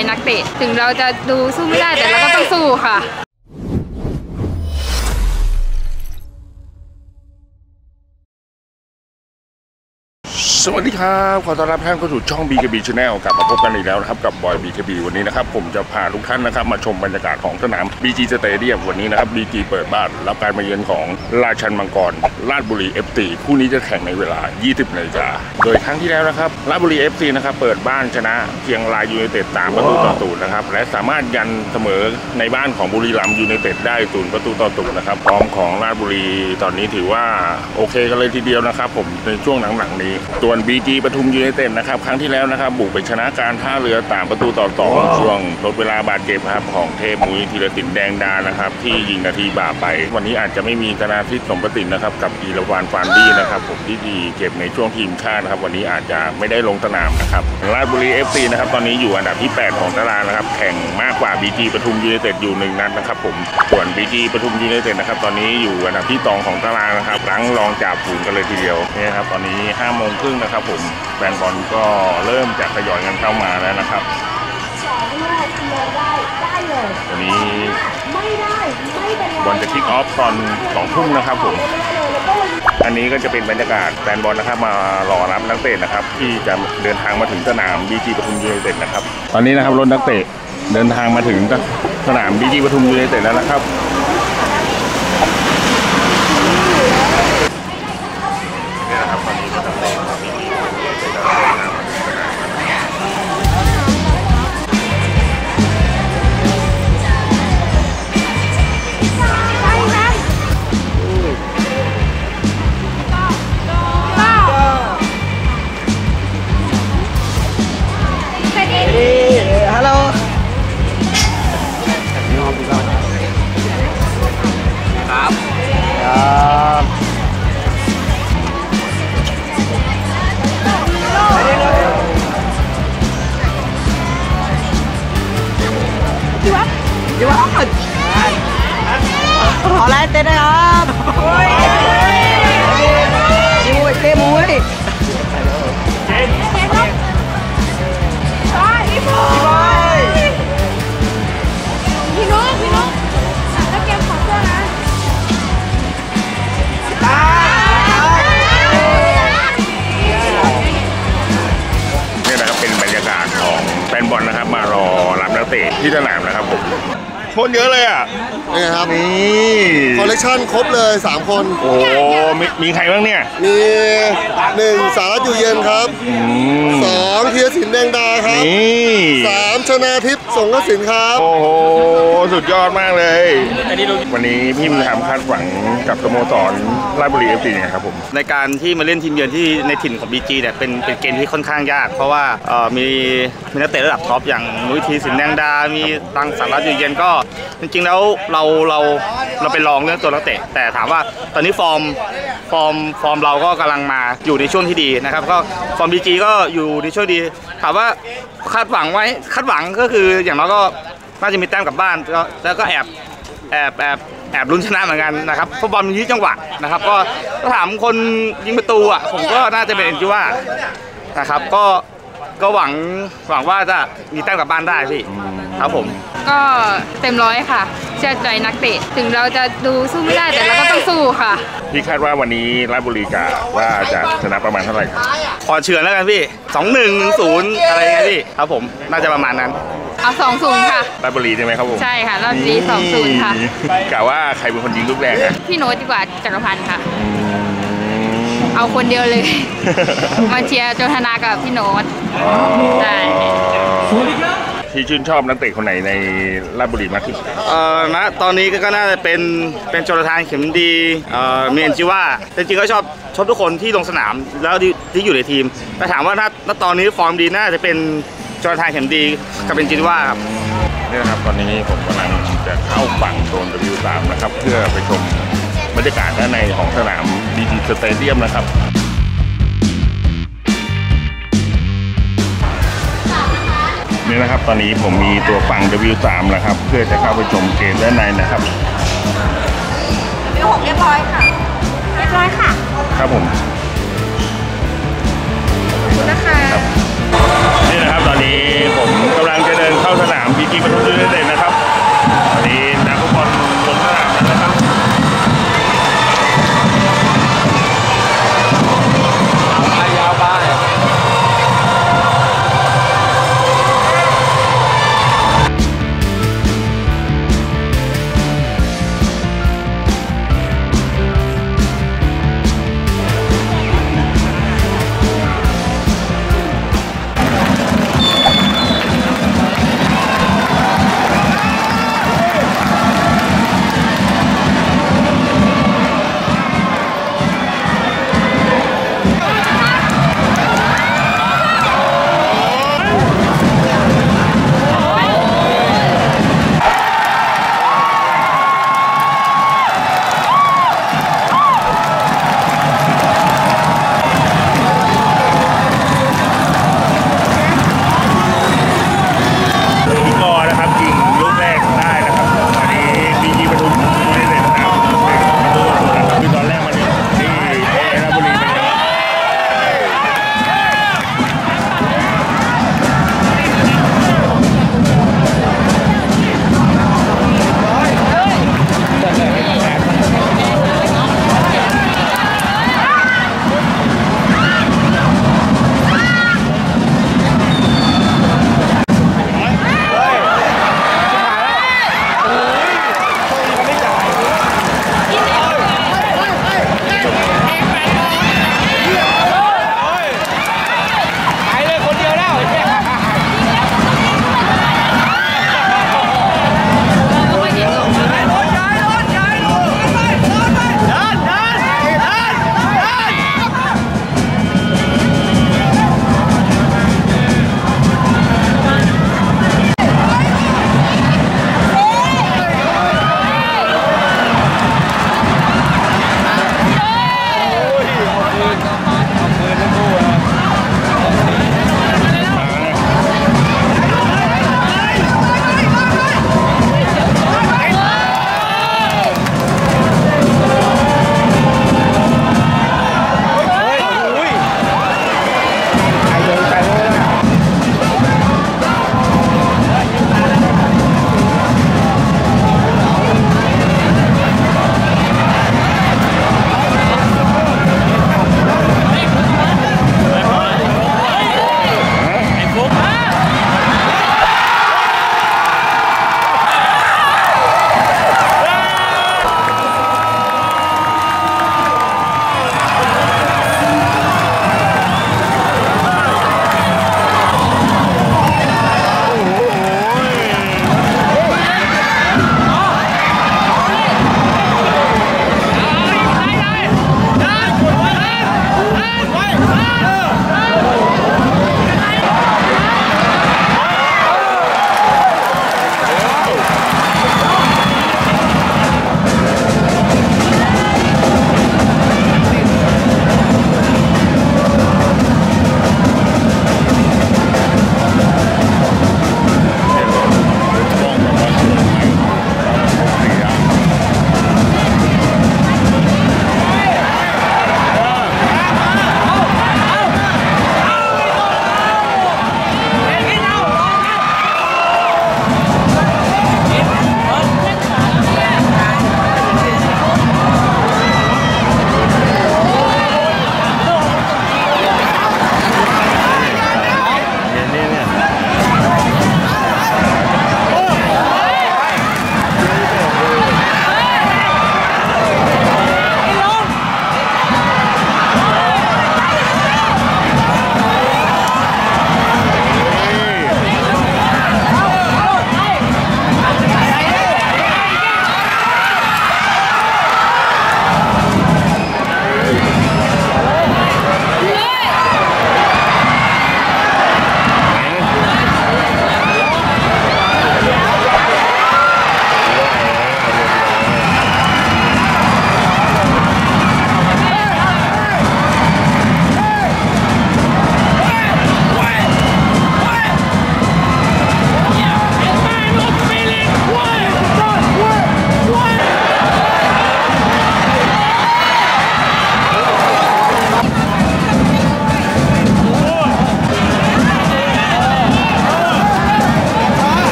นักเตะถึงเราจะดูสู้ไม่ได้แต่เราก็ต้องสู้ค่ะสวัสดีครับขอต้อนรับท่านเข้าสู่ช่อง BKB Channel กลับมาพบกันอีกแล้วนะครับกับบอย BKB วันนี้นะครับผมจะพาทุกท่านนะครับมาชมบรรยากาศของสนาม BG Stadium วันนี้นะครับ BG เปิดบ้านรับการมาเยือนของราชันมังกรราชบุรี FC คู่นี้จะแข่งในเวลา 20 นาฬิกาโดยครั้งที่แล้วนะครับราชบุรี FC นะครับเปิดบ้านชนะเชียงรายยูไนเต็ด3 ประตูต่อ 0นะครับและสามารถยันเสมอในบ้านของบุรีรัมย์ยูไนเต็ดได้0 ประตูต่อ 0นะครับฟอร์มของราชบุรีตอนนี้ถือว่าโอเคกันเลยทีเดียวนะครับผมในช่วงหลังๆนี้ส่วน BG ปทุมยูไนเต็ดนะครับครั้งที่แล้วนะครับบุกไปชนะการท่าเรือ3 ประตูต่อ 2ช่วงทดเวลาบาดเจ็บครับของเทพมุ้ยธีรศิลป์แดงดานะครับที่ยิงนาทีบาปไปวันนี้อาจจะไม่มีธนาทิพย์สมประสิทธิ์นะครับกับอีรวานฟานดี้นะครับผมที่ดีเก็บในช่วงทีมชาตินะครับวันนี้อาจจะไม่ได้ลงสนามนะครับราชบุรี FC นะครับตอนนี้อยู่อันดับที่8ของตารางนะครับแข่งมากกว่า BG ปทุมยูไนเต็ดอยู่1 นัดนะครับผมส่วน BG ปทุมยูไนเต็ดนะครับตอนนี้อยู่อันดับที่2ของตารางนะครับรั้งรองจ่าฝูงกันเลยทีเดียวนี่ครับตอนนี้5 โมงครึ่งนะครับผมแฟนบอลก็เริ่มจะทยอยกันเข้ามาแล้วนะครับวันนี้บอลจะคิกออฟตอน2 ทุ่มนะครับผมอันนี้ก็จะเป็นบรรยากาศแฟนบอลนะครับมารอรับนักเตะนะครับที่จะเดินทางมาถึงสนาม BG ปทุมยูไนเต็ดนะครับตอนนี้นะครับรถนักเตะเดินทางมาถึงสนาม BG ปทุมยูไนเต็ดแล้วนะครับนี่นะครับตอนนี้ก็ขอไลน์เต้นนะครับเต้มุ้ยพี่นุ๊กแล้วเกมขอเสื้อนะนี่นะครับเป็นบรรยากาศของแฟนบอลนะครับมารอรับนักเตะที่สนามนะครับผมคนเยอะเลยอ่ะนี่ครับนี่คอลเลคชันครบเลย3 คนโอ้มีใครบ้างเนี่ยมี1 สารัตอยู่เย็นครับ2 ธีรศิลป์แดงดาครับ3 ชนาทิพย์สงกสินครับโอ้โหสุดยอดมากเลยวันนี้พี่บุญธรรมคาดหวังกับสโมสรราชบุรี FC ยังไงครับผมในการที่มาเล่นทีมเยือนที่ในถิ่นของ BG เนี่ยเป็นเกมที่ค่อนข้างยากเพราะว่ามีนักเตะระดับท็อปอย่างมุ้ยธีรศิลป์แดงดามีตังสารัตอยู่เย็นก็จริงๆแล้วเราไปลองเรื่องตัวนักเตะแต่ถามว่าตอนนี้ฟอร์มเราก็กำลังมาอยู่ในช่วงที่ดีนะครับก็ฟอร์ม BG ก็อยู่ในช่วงดีถามว่าคาดหวังก็คืออย่างน้อยก็น่าจะมีแต้มกลับบ้านแล้วก็แอบลุ้นชนะเหมือนกันนะครับฟุตบอลมีจังหวะนะครับก็ถามคนยิงประตูอ่ะผมก็น่าจะเป็นที่ว่านะครับก็หวังว่าจะมีแต้มกลับบ้านได้พี่ครับผมก็เต็ม100ค่ะเชื่อใจนักเตะถึงเราจะดูสู้ไม่ได้แต่เราก็ต้องสู้ค่ะพี่คาดว่าวันนี้ราชบุรีว่าจะชนะประมาณเท่าไหร่ขอเชื่อแล้วกันพี่2-1-0อะไรเงี้ยพี่ครับผมน่าจะประมาณนั้นเอา2-0ค่ะราชบุรีใช่ไหมครับผมใช่ค่ะราชบุรี2-0ค่ะกะว่าใครเป็นคนยิงลูกแรกนะพี่โน้ตดีกว่าจักรพันธ์ค่ะเอาคนเดียวเลยมาเชียร์โจธนากับพี่โน้ตใช่ที่ชื่นชอบนักเตะคนไหนในราชบุรีมากที่สุดนะตอนนี้ก็น่าจะเป็นโจนาธานเข็มดีเมียนจิว่าจริงๆก็ชอบทุกคนที่ลงสนามแล้วที่อยู่ในทีมแต่ถามว่าถ้าตอนนี้ฟอร์มดีน่าจะเป็นโจนาธานเข็มดีกับเป็นจิว่าครับนี่นะครับตอนนี้ผมกำลังจะเข้าฝั่งโซน W3 นะครับเพื่อไปชมบรรยากาศด้านในของสนาม BG Stadium นะครับนี่นะครับตอนนี้ผมมีตัวฝั่ง W3 นะครับเพื่อจะเข้าไปชมเกมด้านในนะครับ W6 เรียบร้อยค่ะครับผม